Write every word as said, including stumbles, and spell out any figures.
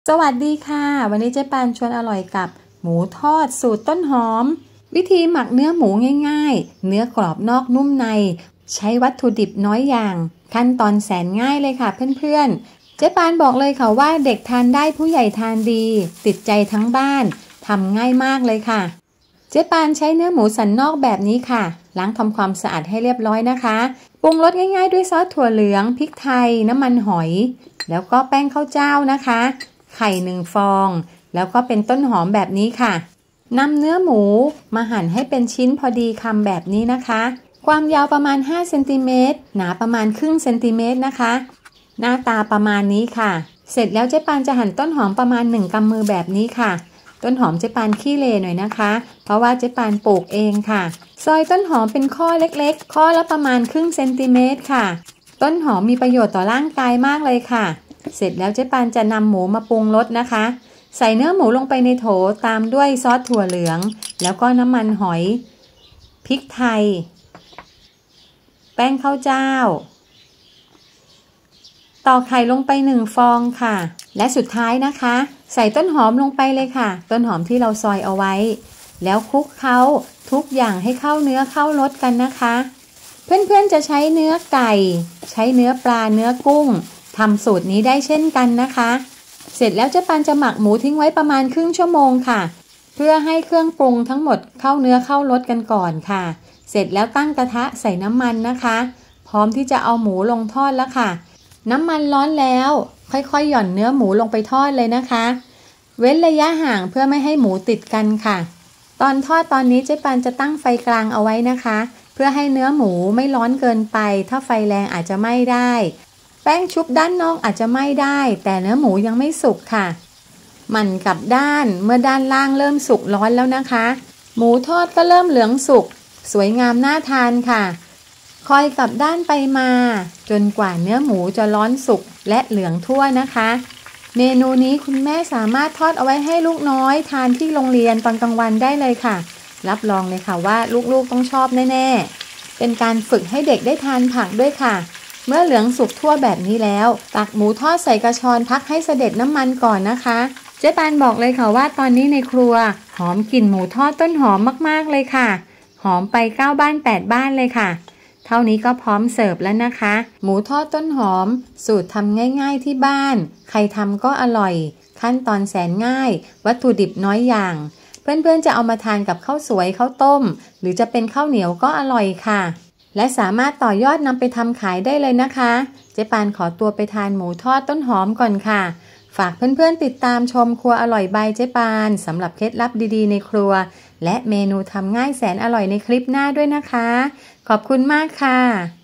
สวัสดีค่ะวันนี้เจ๊ปานชวนอร่อยกับหมูทอดสูตรต้นหอมวิธีหมักเนื้อหมูง่ายๆเนื้อกรอบนอกนุ่มในใช้วัตถุดิบน้อยอย่างขั้นตอนแสนง่ายเลยค่ะเพื่อนๆเจ๊ปานบอกเลยค่ะว่าเด็กทานได้ผู้ใหญ่ทานดีติดใจทั้งบ้านทำง่ายมากเลยค่ะเจ๊ปานใช้เนื้อหมูสันนอกแบบนี้ค่ะล้างทำความสะอาดให้เรียบร้อยนะคะปรุงรสง่ายๆด้วยซอสถั่วเหลืองพริกไทยน้ำมันหอยแล้วก็แป้งข้าวเจ้านะคะไข่หนึ่งฟองแล้วก็เป็นต้นหอมแบบนี้ค่ะนำเนื้อหมูมาหั่นให้เป็นชิ้นพอดีคำแบบนี้นะคะความยาวประมาณห้าเซนติเมตรหนาประมาณครึ่งเซนติเมตรนะคะหน้าตาประมาณนี้ค่ะเสร็จแล้วเจ๊ปานจะหั่นต้นหอมประมาณหนึ่งกำมือแบบนี้ค่ะต้นหอมเจ๊ปานขี้เหร่หน่อยนะคะเพราะว่าเจ๊ปานปลูกเองค่ะซอยต้นหอมเป็นข้อเล็กๆข้อละประมาณครึ่งเซนติเมตรค่ะต้นหอมมีประโยชน์ต่อร่างกายมากเลยค่ะเสร็จแล้วเจ๊ปานจะนำหมูมาปรุงรสนะคะใส่เนื้อหมูลงไปในโถตามด้วยซอสถั่วเหลืองแล้วก็น้ำมันหอยพริกไทยแป้งข้าวเจ้าตอกไข่ลงไปหนึ่งฟองค่ะและสุดท้ายนะคะใส่ต้นหอมลงไปเลยค่ะต้นหอมที่เราซอยเอาไว้แล้วคลุกเคล้าทุกอย่างให้เข้าเนื้อเข้ารสกันนะคะเพื่อนๆจะใช้เนื้อไก่ใช้เนื้อปลาเนื้อกุ้งทำสูตรนี้ได้เช่นกันนะคะเสร็จแล้วเจ๊ปานจะหมักหมูทิ้งไว้ประมาณครึ่งชั่วโมงค่ะเพื่อให้เครื่องปรุงทั้งหมดเข้าเนื้อเข้ารสกันก่อนค่ะเสร็จแล้วตั้งกระทะใส่น้ำมันนะคะพร้อมที่จะเอาหมูลงทอดแล้วค่ะน้ำมันร้อนแล้วค่อยๆหย่อนเนื้อหมูลงไปทอดเลยนะคะเว้นระยะห่างเพื่อไม่ให้หมูติดกันค่ะตอนทอดตอนนี้เจ๊ปานจะตั้งไฟกลางเอาไว้นะคะเพื่อให้เนื้อหมูไม่ร้อนเกินไปถ้าไฟแรงอาจจะไหม้ได้แป้งชุบด้านนอกอาจจะไหม้ได้แต่เนื้อหมูยังไม่สุกค่ะหมั่นกลับด้านเมื่อด้านล่างเริ่มสุกร้อนแล้วนะคะหมูทอดก็เริ่มเหลืองสุกสวยงามน่าทานค่ะคอยกลับด้านไปมาจนกว่าเนื้อหมูจะร้อนสุกและเหลืองทั่วนะคะเมนูนี้คุณแม่สามารถทอดเอาไว้ให้ลูกน้อยทานที่โรงเรียนตอนกลางวันได้เลยค่ะรับรองเลยค่ะว่าลูกๆต้องชอบแน่ๆเป็นการฝึกให้เด็กได้ทานผักด้วยค่ะเมื่อเหลืองสุกทั่วแบบนี้แล้วตักหมูทอดใส่กระชอนพักให้เสด็จน้ำมันก่อนนะคะเจ๊ปานบอกเลยค่ะว่าตอนนี้ในครัวหอมกลิ่นหมูทอดต้นหอมมากๆเลยค่ะหอมไปเก้าบ้านแปดบ้านเลยค่ะเท่านี้ก็พร้อมเสิร์ฟแล้วนะคะหมูทอดต้นหอมสูตรทำง่ายๆที่บ้านใครทำก็อร่อยขั้นตอนแสนง่ายวัตถุดิบน้อยอย่างเพื่อนๆจะเอามาทานกับข้าวสวยข้าวต้มหรือจะเป็นข้าวเหนียวก็อร่อยค่ะและสามารถต่อยอดนำไปทำขายได้เลยนะคะเจ๊ปานขอตัวไปทานหมูทอดต้นหอมก่อนค่ะฝากเพื่อนๆติดตามชมครัวอร่อยบายเจ๊ปานสำหรับเคล็ดลับดีๆในครัวและเมนูทำง่ายแสนอร่อยในคลิปหน้าด้วยนะคะขอบคุณมากค่ะ